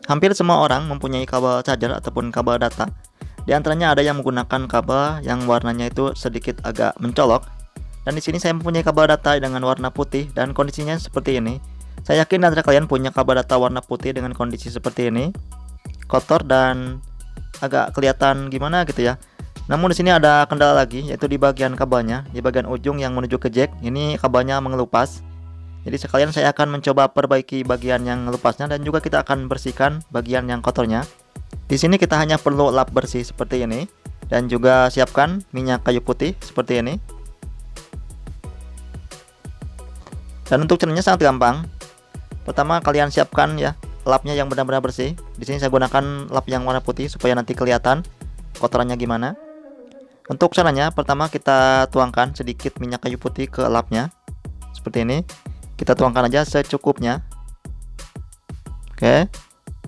Hampir semua orang mempunyai kabel charger ataupun kabel data. Di antaranya ada yang menggunakan kabel yang warnanya itu sedikit agak mencolok. Dan di sini saya mempunyai kabel data dengan warna putih dan kondisinya seperti ini. Saya yakin antara kalian punya kabel data warna putih dengan kondisi seperti ini, kotor dan agak kelihatan gimana gitu ya. Namun di sini ada kendala lagi, yaitu di bagian kabelnya, di bagian ujung yang menuju ke jack. Ini kabelnya mengelupas. Jadi sekalian saya akan mencoba perbaiki bagian yang ngelupasnya dan juga kita akan bersihkan bagian yang kotornya. Di sini kita hanya perlu lap bersih seperti ini dan juga siapkan minyak kayu putih seperti ini. Dan untuk caranya sangat gampang. Pertama kalian siapkan ya lapnya yang benar-benar bersih. Di sini saya gunakan lap yang warna putih supaya nanti kelihatan kotorannya gimana. Untuk caranya, pertama kita tuangkan sedikit minyak kayu putih ke lapnya. Seperti ini. Kita tuangkan aja secukupnya. Oke.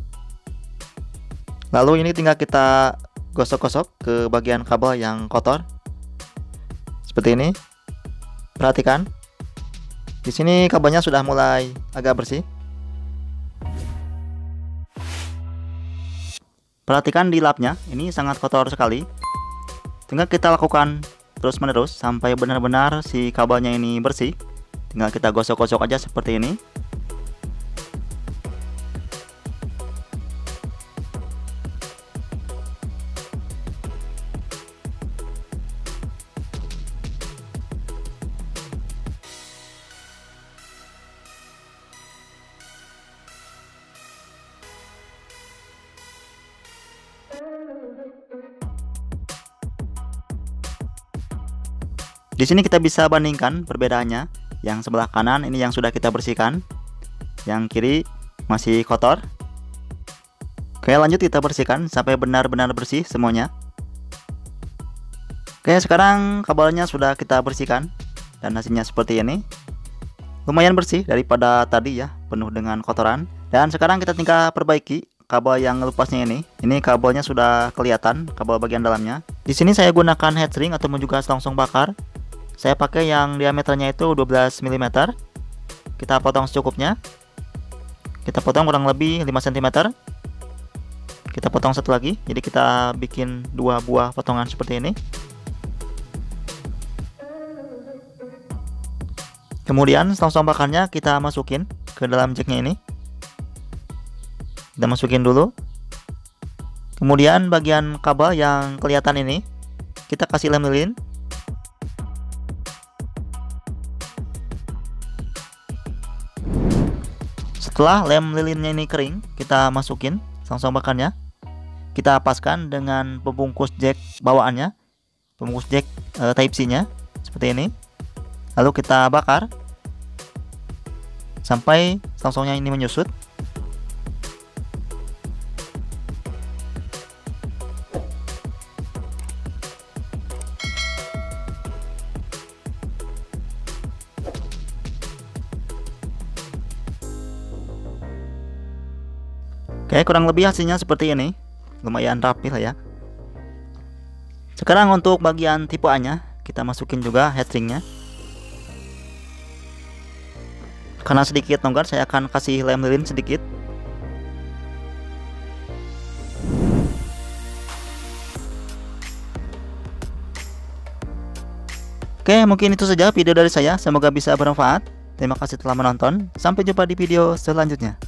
Lalu ini tinggal kita gosok-gosok ke bagian kabel yang kotor. Seperti ini. Perhatikan. Di sini kabelnya sudah mulai agak bersih. Perhatikan di lapnya, ini sangat kotor sekali. Tinggal kita lakukan terus-menerus sampai benar-benar si kabelnya ini bersih. Tinggal kita gosok-gosok aja seperti ini. Di sini kita bisa bandingkan perbedaannya. Yang sebelah kanan ini yang sudah kita bersihkan, yang kiri masih kotor. Oke, lanjut kita bersihkan sampai benar-benar bersih semuanya. Oke, sekarang kabelnya sudah kita bersihkan dan hasilnya seperti ini. Lumayan bersih daripada tadi ya, penuh dengan kotoran. Dan sekarang kita tinggal perbaiki kabel yang ngelupasnya ini. Ini kabelnya sudah kelihatan, kabel bagian dalamnya. Di sini saya gunakan headstring ataupun juga selongsong bakar. Saya pakai yang diameternya itu 12 mm. Kita potong secukupnya. Kita potong kurang lebih 5 cm. Kita potong satu lagi. Jadi kita bikin 2 buah potongan seperti ini. Kemudian selongsong bakarnya kita masukin ke dalam jacknya ini. Kita masukin dulu. Kemudian bagian kabel yang kelihatan ini kita kasih lem lilin. Setelah lem lilinnya ini kering, kita masukin selongsong bakarnya. Kita paskan dengan pembungkus jack bawaannya, pembungkus jack Type C nya seperti ini. Lalu kita bakar sampai selongsongnya ini menyusut. Oke, kurang lebih hasilnya seperti ini. Lumayan rapi lah ya. Sekarang untuk bagian tipe A-nya, kita masukin juga headstringnya. Karena sedikit longgar, saya akan kasih lem lilin sedikit. Oke, mungkin itu saja video dari saya. Semoga bisa bermanfaat. Terima kasih telah menonton. Sampai jumpa di video selanjutnya.